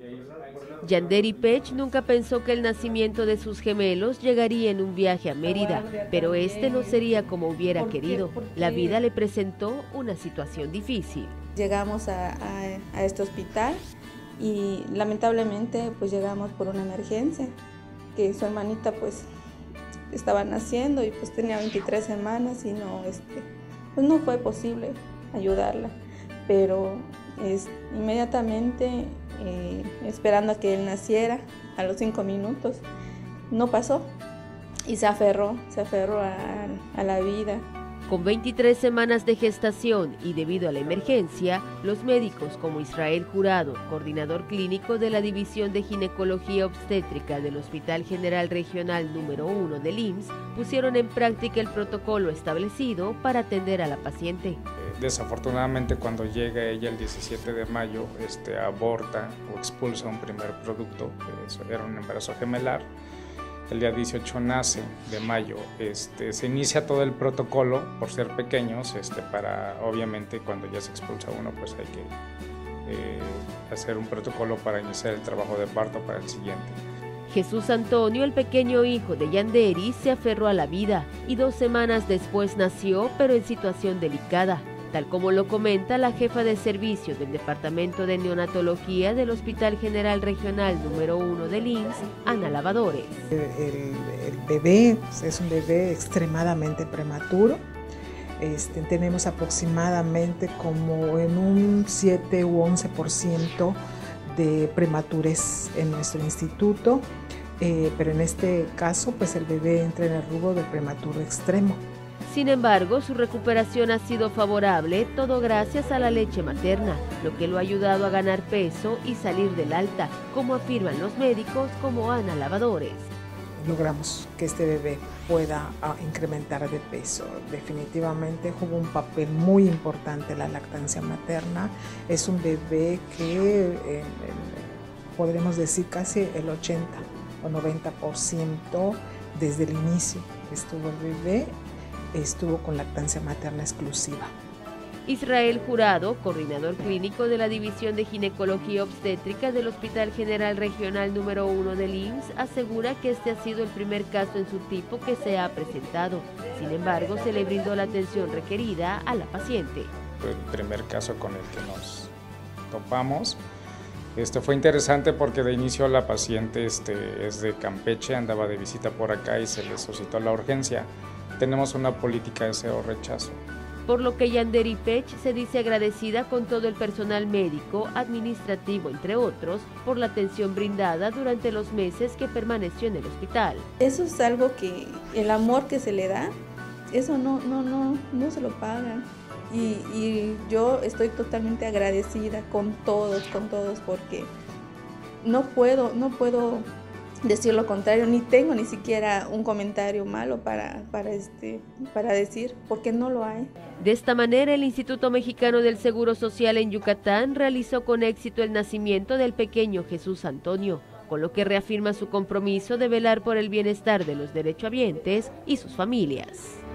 Yanderi Pech nunca pensó que el nacimiento de sus gemelos llegaría en un viaje a Mérida, pero este no sería como hubiera querido. La vida le presentó una situación difícil. Llegamos a este hospital y lamentablemente pues llegamos por una emergencia, que su hermanita pues estaba naciendo y pues tenía 23 semanas y pues no fue posible ayudarla, pero inmediatamente esperando a que él naciera, a los 5 minutos, no pasó y se aferró a la vida. Con 23 semanas de gestación y debido a la emergencia, los médicos como Israel Jurado, coordinador clínico de la División de Ginecología Obstétrica del Hospital General Regional número 1 del IMSS, pusieron en práctica el protocolo establecido para atender a la paciente. Desafortunadamente, cuando llega ella el 17 de mayo, aborta o expulsa un primer producto, que era un embarazo gemelar. El día 18 nace de mayo, se inicia todo el protocolo por ser pequeños, para obviamente cuando ya se expulsa uno pues hay que hacer un protocolo para iniciar el trabajo de parto para el siguiente. Jesús Antonio, el pequeño hijo de Yanderi, se aferró a la vida y 2 semanas después nació, pero en situación delicada, tal como lo comenta la jefa de servicio del Departamento de Neonatología del Hospital General Regional número 1 del IMSS, Ana Lavadores. El bebé es un bebé extremadamente prematuro. Tenemos aproximadamente como en un 7 u 11% de prematurez en nuestro instituto, pero en este caso pues el bebé entra en el rubro del prematuro extremo. Sin embargo, su recuperación ha sido favorable, todo gracias a la leche materna, lo que lo ha ayudado a ganar peso y salir del alta, como afirman los médicos como Ana Lavadores. Logramos que este bebé pueda incrementar de peso. Definitivamente jugó un papel muy importante la lactancia materna. Es un bebé que podremos decir casi el 80 o 90% desde el inicio estuvo el bebé. Estuvo con lactancia materna exclusiva. Israel Jurado, coordinador clínico de la División de Ginecología Obstétrica del Hospital General Regional número 1 del IMSS, asegura que este ha sido el primer caso en su tipo que se ha presentado. Sin embargo, se le brindó la atención requerida a la paciente. Fue el primer caso con el que nos topamos. Fue interesante porque de inicio la paciente es de Campeche, andaba de visita por acá y se le suscitó la urgencia. Tenemos una política de cero rechazo. Por lo que Yanderi Pech se dice agradecida con todo el personal médico, administrativo, entre otros, por la atención brindada durante los meses que permaneció en el hospital. Eso es algo que el amor que se le da, eso no se lo pagan. Y yo estoy totalmente agradecida con todos, porque no puedo decir lo contrario, ni tengo ni siquiera un comentario malo para decir, porque no lo hay. De esta manera, el Instituto Mexicano del Seguro Social en Yucatán realizó con éxito el nacimiento del pequeño Jesús Antonio, con lo que reafirma su compromiso de velar por el bienestar de los derechohabientes y sus familias.